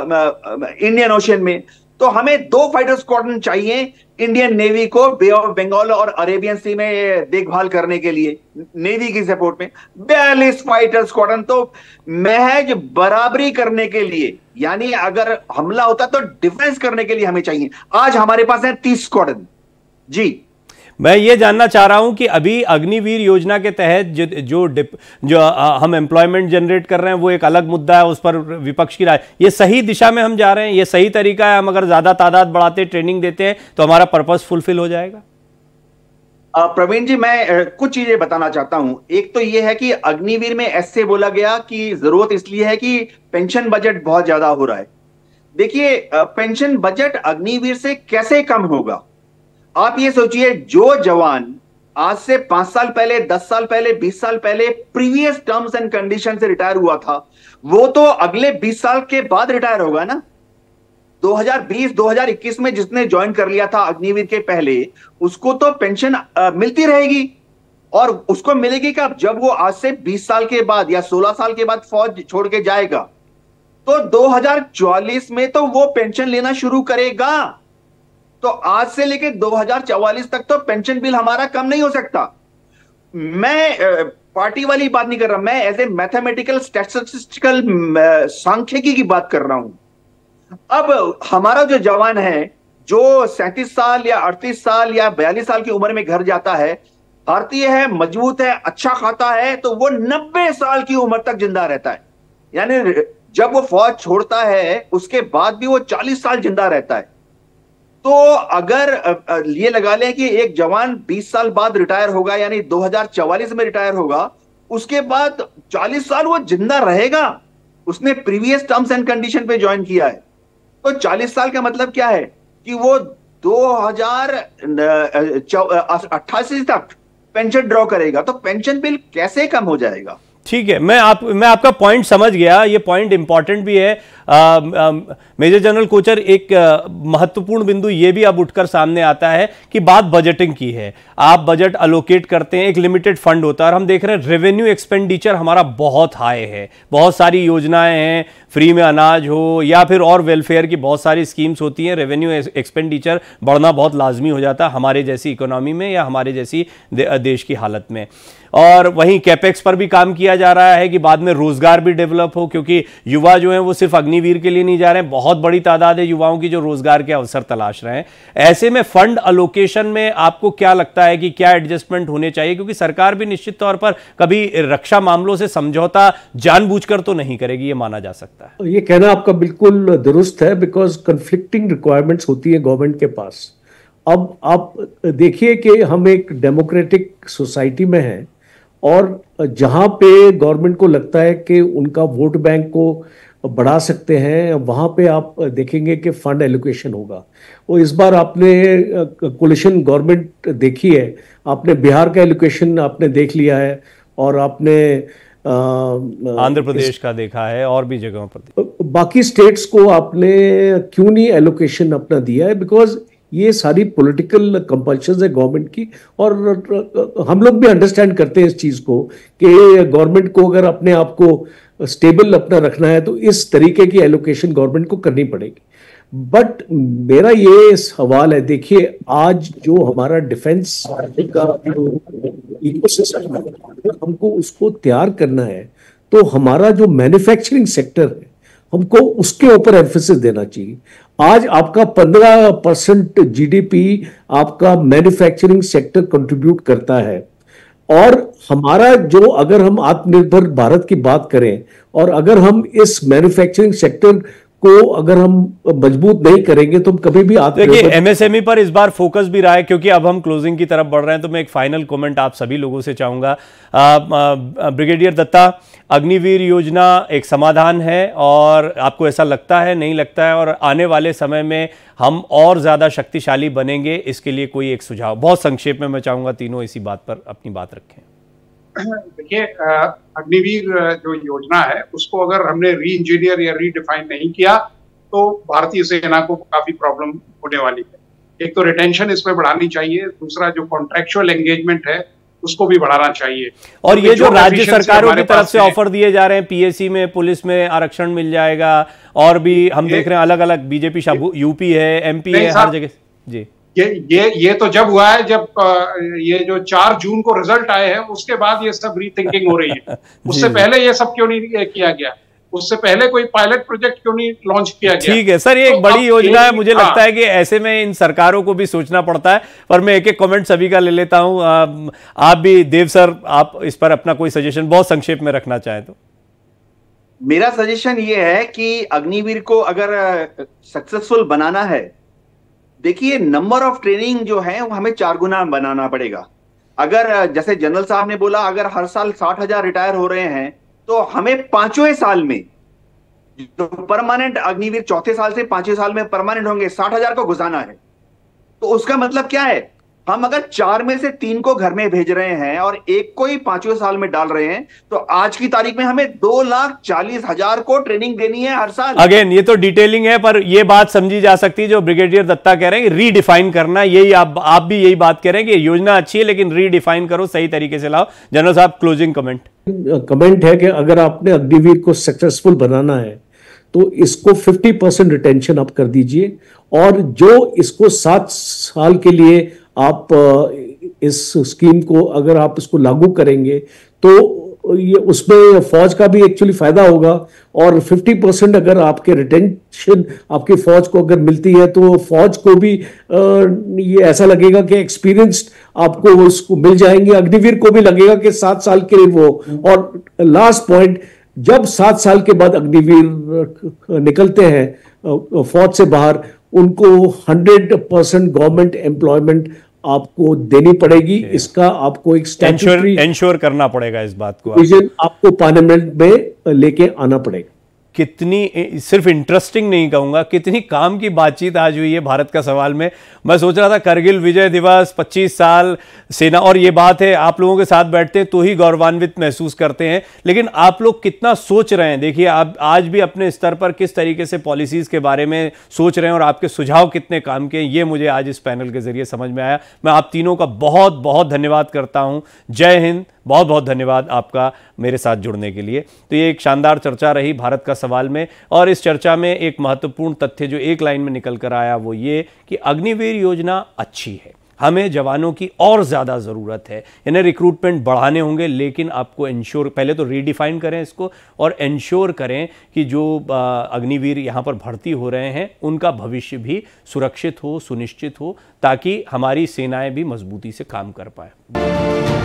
इंडियन ओशन में। तो हमें दो फाइटर स्क्वाड्रन चाहिए इंडियन नेवी को बे ऑफ बंगाल और अरेबियन सी में देखभाल करने के लिए, नेवी की सपोर्ट में। बयालीस फाइटर स्क्वाड्रन तो महज बराबरी करने के लिए, यानी अगर हमला होता तो डिफेंस करने के लिए हमें चाहिए। आज हमारे पास है तीस स्क्वाड्रन। जी, मैं ये जानना चाह रहा हूं कि अभी अग्निवीर योजना के तहत जो जो, जो हम एम्प्लॉयमेंट जनरेट कर रहे हैं वो एक अलग मुद्दा है, उस पर विपक्ष की राय। ये सही दिशा में हम जा रहे हैं? ये सही तरीका है? हम अगर ज्यादा तादाद बढ़ाते, ट्रेनिंग देते हैं तो हमारा पर्पस फुलफिल हो जाएगा? प्रवीण जी, मैं कुछ चीजें बताना चाहता हूं। एक तो यह है कि अग्निवीर में ऐसे बोला गया कि जरूरत इसलिए है कि पेंशन बजट बहुत ज्यादा हो रहा है। देखिए, पेंशन बजट अग्निवीर से कैसे कम होगा? आप ये सोचिए, जो जवान आज से पांच साल पहले, दस साल पहले, बीस साल पहले प्रीवियस टर्म्स एंड कंडीशन से रिटायर हुआ था, वो तो अगले बीस साल के बाद रिटायर होगा ना। दो हज़ार बीस दो हज़ार इक्कीस में जिसने ज्वाइन कर लिया था अग्निवीर के पहले, उसको तो पेंशन आ, मिलती रहेगी। और उसको मिलेगी कब? जब वो आज से बीस साल के बाद या सोलह साल के बाद फौज छोड़ के जाएगा, तो दो हज़ार चौवालीस में तो वो पेंशन लेना शुरू करेगा। तो आज से लेकर दो हज़ार चौवालीस तक तो पेंशन बिल हमारा कम नहीं हो सकता। मैं पार्टी वाली बात नहीं कर रहा, मैं एज ए मैथमेटिकल स्टैटिस्टिकल सांख्यिकी की बात कर रहा हूं। अब हमारा जो जवान है जो सैंतीस साल या अड़तीस साल या बयालीस साल की उम्र में घर जाता है, भारतीय है, मजबूत है, अच्छा खाता है, तो वो नब्बे साल की उम्र तक जिंदा रहता है। यानी जब वो फौज छोड़ता है उसके बाद भी वो चालीस साल जिंदा रहता है। तो अगर ये लगा लें कि एक जवान बीस साल बाद रिटायर होगा, यानी दो हज़ार चौवालीस में रिटायर होगा, उसके बाद चालीस साल वो जिंदा रहेगा। उसने प्रीवियस टर्म्स एंड कंडीशन पे ज्वाइन किया है, तो चालीस साल का मतलब क्या है कि वो दो हज़ार अट्ठासी तक पेंशन ड्रॉ करेगा। तो पेंशन बिल कैसे कम हो जाएगा? ठीक है, मैं आप मैं आपका पॉइंट समझ गया, ये पॉइंट इंपॉर्टेंट भी है। आ, आ, मेजर जनरल कोचर, एक महत्वपूर्ण बिंदु ये भी अब उठकर सामने आता है कि बात बजटिंग की है। आप बजट अलोकेट करते हैं, एक लिमिटेड फंड होता है, और हम देख रहे हैं रेवेन्यू एक्सपेंडिचर हमारा बहुत हाई है। बहुत सारी योजनाएं हैं, फ्री में अनाज हो या फिर और वेलफेयर की बहुत सारी स्कीम्स होती हैं। रेवेन्यू एक्सपेंडिचर बढ़ना बहुत लाजमी हो जाता है हमारे जैसी इकोनॉमी में या हमारे जैसी दे, देश की हालत में। और वहीं कैपेक्स पर भी काम किया जा रहा है कि बाद में रोजगार भी डेवलप हो, क्योंकि युवा जो हैं वो सिर्फ अग्निवीर के लिए नहीं जा रहे हैं, बहुत बड़ी तादाद है युवाओं की जो रोजगार के अवसर तलाश रहे हैं। ऐसे में फंड अलोकेशन में आपको क्या लगता है कि क्या एडजस्टमेंट होने चाहिए? क्योंकि सरकार भी निश्चित तौर पर कभी रक्षा मामलों से समझौता जानबूझकर तो नहीं करेगी, ये माना जा सकता है। ये कहना आपका बिल्कुल दुरुस्त है, बिकॉज कन्फ्लिक्टिंग रिक्वायरमेंट्स होती है गवर्नमेंट के पास। अब आप देखिए कि हम एक डेमोक्रेटिक सोसाइटी में हैं, और जहां पे गवर्नमेंट को लगता है कि उनका वोट बैंक को बढ़ा सकते हैं, वहां पे आप देखेंगे कि फंड एलोकेशन होगा। और इस बार आपने कोलिशन गवर्नमेंट देखी है, आपने बिहार का एलोकेशन आपने देख लिया है, और आपने आंध्र प्रदेश का देखा है, और भी जगहों पर बाकी स्टेट्स को आपने क्यों नहीं एलोकेशन अपना दिया है? बिकॉज ये सारी पॉलिटिकल कंपल्शंस है गवर्नमेंट की, और हम लोग भी अंडरस्टैंड करते हैं इस चीज़ को कि गवर्नमेंट को अगर अपने आप को स्टेबल अपना रखना है तो इस तरीके की एलोकेशन गवर्नमेंट को करनी पड़ेगी। बट मेरा ये सवाल है, देखिए आज जो हमारा डिफेंस का इकोसिस्टम है, हमको उसको तैयार करना है, तो हमारा जो मैन्युफैक्चरिंग सेक्टर है हमको उसके ऊपर एम्फेसिस देना चाहिए। आज आपका पंद्रह परसेंट जीडीपी आपका मैन्युफैक्चरिंग सेक्टर कंट्रीब्यूट करता है, और हमारा जो, अगर हम आत्मनिर्भर भारत की बात करें और अगर हम इस मैन्युफैक्चरिंग सेक्टर को अगर हम मजबूत नहीं करेंगे तो हम कभी भी देखिए एमएसएमई पर इस बार फोकस भी रहा है। क्योंकि अब हम क्लोजिंग की तरफ बढ़ रहे हैं, तो मैं एक फाइनल कमेंट आप सभी लोगों से चाहूंगा। ब्रिगेडियर दत्ता, अग्निवीर योजना एक समाधान है, और आपको ऐसा लगता है, नहीं लगता है, और आने वाले समय में हम और ज्यादा शक्तिशाली बनेंगे, इसके लिए कोई एक सुझाव बहुत संक्षेप में मैं चाहूंगा तीनों इसी बात पर अपनी बात रखें। देखिए, अग्निवीर जो योजना है उसको अगर हमने री इंजीनियर या रीडिफाइन नहीं किया तो भारतीय सेना को काफी प्रॉब्लम होने वाली है। एक तो रिटेंशन इसमें बढ़ानी चाहिए, दूसरा जो कॉन्ट्रेक्चुअल एंगेजमेंट है उसको भी बढ़ाना चाहिए। और ये जो राज्य सरकारों की तरफ से ऑफर दिए जा रहे हैं, पीएससी में, पुलिस में आरक्षण मिल जाएगा, और भी हम देख रहे हैं अलग अलग बीजेपी, यूपी है, एमपी है, हर जगह। जी, ये ये ये तो जब हुआ है, जब ये जो चार जून को रिजल्ट आए हैं उसके बाद ये सब रीथिंकिंग हो रही है। उससे पहले ये सब क्यों नहीं किया गया? उससे पहले कोई पायलट प्रोजेक्ट क्यों नहीं लॉन्च किया गया? ठीक है सर, ये एक तो बड़ी योजना है। मुझे लगता है कि ऐसे में इन सरकारों को भी सोचना पड़ता है। पर मैं एक एक कमेंट सभी का ले लेता हूं। आप भी, देव सर, आप इस पर अपना कोई सजेशन बहुत संक्षेप में रखना चाहें तो। मेरा सजेशन ये है कि अग्निवीर को अगर सक्सेसफुल बनाना है, देखिए नंबर ऑफ ट्रेनिंग जो है वो हमें चार गुना बनाना पड़ेगा। अगर जैसे जनरल साहब ने बोला, अगर हर साल साठ हजार रिटायर हो रहे हैं तो हमें पांचवें साल में जो परमानेंट अग्निवीर चौथे साल से पांचवें साल में परमानेंट होंगे, साठ हजार को घुसाना है। तो उसका मतलब क्या है? हम अगर चार में से तीन को घर में भेज रहे हैं और एक को ही पांचवें साल में डाल रहे हैं, तो आज की तारीख में हमें दो लाख चालीस हजार को ट्रेनिंग देनी है हर साल। अगेन ये तो डिटेलिंग है, पर ये बात समझी जा सकती है जो ब्रिगेडियर दत्ता कह रहे हैं, रीडिफाइन करना, यही आप आप भी यही बात कह रहे हैं कि योजना अच्छी है लेकिन रीडिफाइन करो, सही तरीके से लाओ। जनरल साहब, क्लोजिंग कमेंट। कमेंट है कि अगर आपने अग्निवीर को सक्सेसफुल बनाना है तो इसको पचास परसेंट रिटेंशन आप कर दीजिए, और जो इसको सात साल के लिए आप इस स्कीम को अगर आप इसको लागू करेंगे तो ये उसमें फौज का भी एक्चुअली फायदा होगा, और पचास परसेंट अगर आपके रिटेंशन आपकी फौज को अगर मिलती है तो फौज को भी ये ऐसा लगेगा कि एक्सपीरियंस्ड आपको उसको मिल जाएंगे, अग्निवीर को भी लगेगा कि सात साल के लिए वो। और लास्ट पॉइंट, जब सात साल के बाद अग्निवीर निकलते हैं फौज से बाहर, उनको हंड्रेड परसेंट गवर्नमेंट एम्प्लॉयमेंट आपको देनी पड़ेगी। इसका आपको एक स्टैट्यूटरी एंश्योर करना पड़ेगा, इस बात को विजन आपको पार्लियामेंट में लेके आना पड़ेगा। कितनी, सिर्फ इंटरेस्टिंग नहीं कहूंगा, कितनी काम की बातचीत आज हुई है भारत का सवाल में। मैं सोच रहा था कारगिल विजय दिवस, पच्चीस साल सेना, और ये बात है आप लोगों के साथ बैठते हैं तो ही गौरवान्वित महसूस करते हैं, लेकिन आप लोग कितना सोच रहे हैं। देखिए आप आज भी अपने स्तर पर किस तरीके से पॉलिसीज़ के बारे में सोच रहे हैं और आपके सुझाव कितने काम के हैं, ये मुझे आज इस पैनल के जरिए समझ में आया। मैं आप तीनों का बहुत बहुत धन्यवाद करता हूँ। जय हिंद, बहुत बहुत धन्यवाद आपका मेरे साथ जुड़ने के लिए। तो ये एक शानदार चर्चा रही भारत का सवाल में, और इस चर्चा में एक महत्वपूर्ण तथ्य जो एक लाइन में निकल कर आया वो ये कि अग्निवीर योजना अच्छी है, हमें जवानों की और ज़्यादा ज़रूरत है, इन्हें रिक्रूटमेंट बढ़ाने होंगे, लेकिन आपको इंश्योर, पहले तो रीडिफाइन करें इसको और इंश्योर करें कि जो अग्निवीर यहाँ पर भर्ती हो रहे हैं उनका भविष्य भी सुरक्षित हो, सुनिश्चित हो, ताकि हमारी सेनाएं भी मजबूती से काम कर पाए।